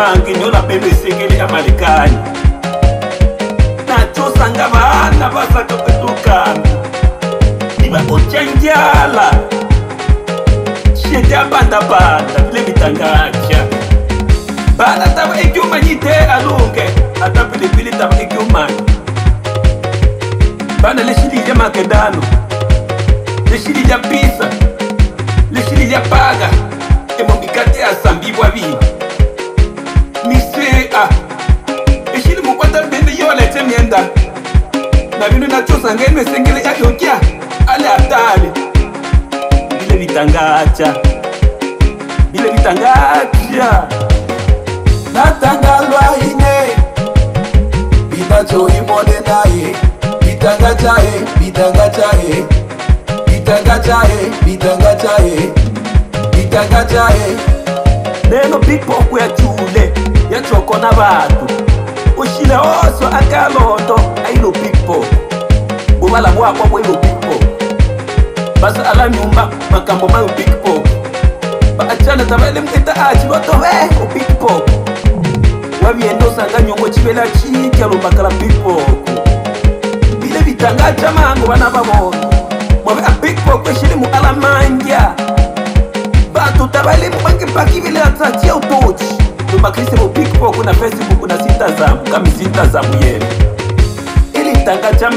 mangi nyola pembe sekele ya Marekani nachosa nga bana basaka kutukana niba kuchenjala shete abanda bile bitangacha bana taba ikyuma nyite alunge ata pilipili taba ikyuma bana leshili ya makedano leshili ya pizza leshili ya paga emo mikate ya sambibwa bini mise leshili mukwata bende yola etemienda na bino nachosa ngene sengele ya yokia ale atale bile bitangacha natangalwa ine bitacho imone naye bitangachaye neno pipoku ya chule ya choko na batu ushile oso akaloto ailo pipoku bubala bwakwa bwelo pipoku basa ala nyumba makambo mayo pipoku baachana tabele mkita achi botowe o pipoku wabiendo sanga nyongo chibela chiki alumbakala pipoku bile bitangacha mango bana babono mwabe a pipoku eshile mu alamanja batu tabale mbange paki bile atati ya utochi lumbakrise mu pipoku na Facebook na sintazamu kami sintazamu yele ili tangacha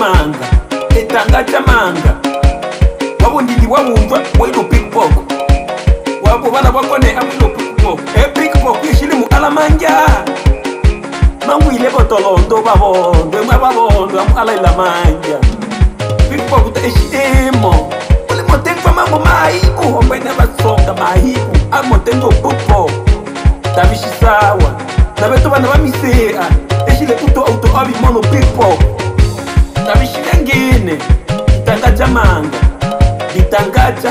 manga wabo ndidi wabunjwa mwilo pipoku wabo bana bakone amwilo pipoku pipoku eshile mu alamanja mangwile botolondo babondo babondo amalaila manja pipoku ta eshidemo ule motengo mambo maiku ombe na basonga maiku amotengo popo tabishisawa nabeto bana bamisea eshile auto abi mono pipoku tabishilengene bitangacha manga bitangacha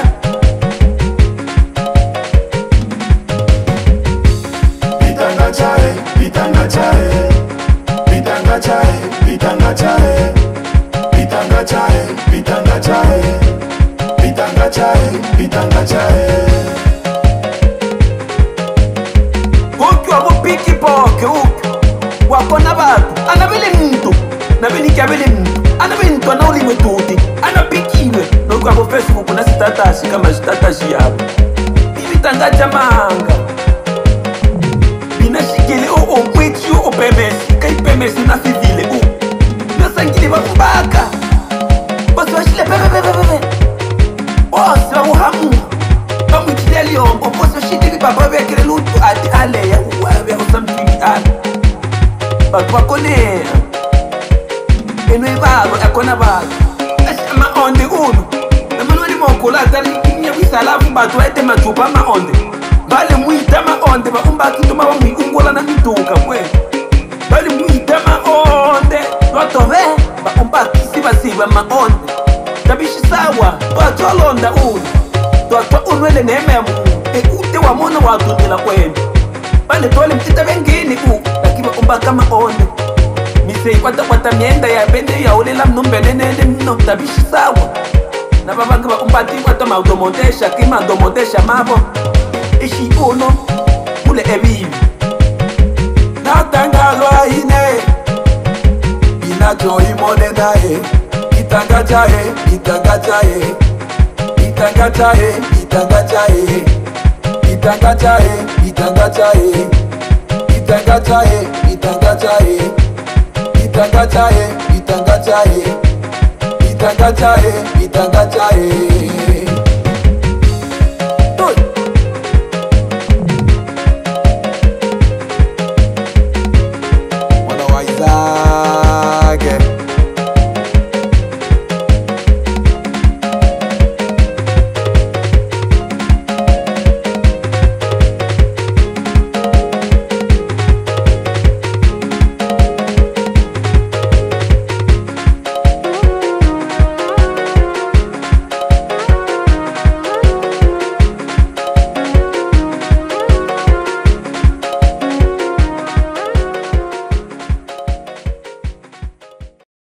uki wabo pikipoke uki wakona batu anabele mtu nabele mtu anabintu anaulimwe tuti anapikiwe noku wabo Facebook na sitatashi kama sitatashi yabo ibitangacha manga binashikile omwechi opemesi kaipemesi na sivile nasangile bakubaka bose bashile pepepepepe bose babuhamu bamwitile liyombo bose bashitili baba bekele lutu ati aleya uwabe usamtili ala batu bakonea enwe babo akona babo ashama onde unu namanwali mokola atali nyabisalafu batu waete machupa maonde bale muita maonde baumbakito maba mwikungola na mituka kwe bale muita maonde twatobe baumbakisi basiba maonde tabishisawa twatolonda unu twatwa unwele nememu ekute wamona watutila kwenu bale tole mtita bengini lakini baumbaka maonde misei kwata mienda ya bende ya ulela mnumbenenene mno tabishisawa na babanga baumbati kwata maudomodesha kima domodesha mabo ishi uno ule ebibi natangalwa ine binacho imone naye bitangachaye bitangachaye